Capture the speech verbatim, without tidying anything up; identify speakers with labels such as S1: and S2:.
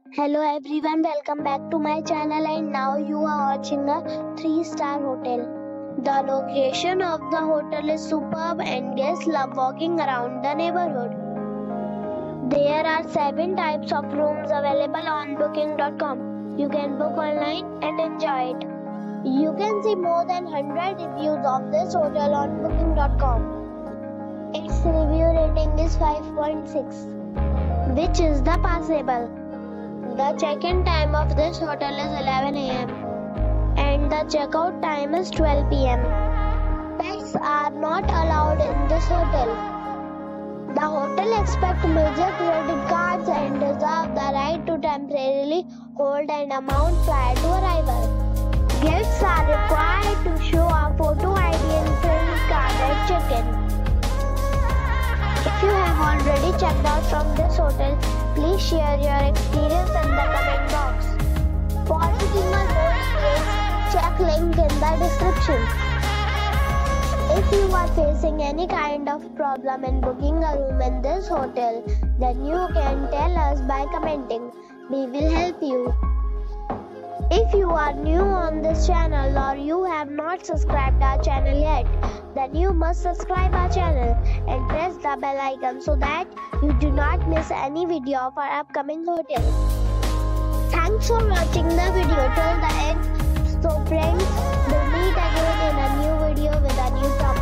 S1: Hello everyone, welcome back to my channel, and now you are watching a three star hotel. The location of the hotel is superb and guests love walking around the neighborhood. There are seven types of rooms available on booking dot com. You can book online and enjoy it. You can see more than one hundred reviews of this hotel on booking dot com. Its review rating is five point six, which is the passable. The check-in time of this hotel is eleven a m and the checkout time is twelve p m Pets are not allowed in this hotel. The hotel accepts major credit cards and reserves the right to temporarily hold an amount prior to arrival. Guests are required to show a photo I D and credit card at check-in. If you have already checked out from this hotel, please share your experience in the comment box. For booking or more details, check link in the description. If you are facing any kind of problem in booking a room in this hotel, then you can tell us by commenting. We will help you. If you are new on this channel or you have not subscribed our channel yet, then you must subscribe our channel and press the bell icon so that you do not miss any video of our upcoming hotel. Thanks for watching the video till the end. So friends, we'll meet again in a new video with a new topic.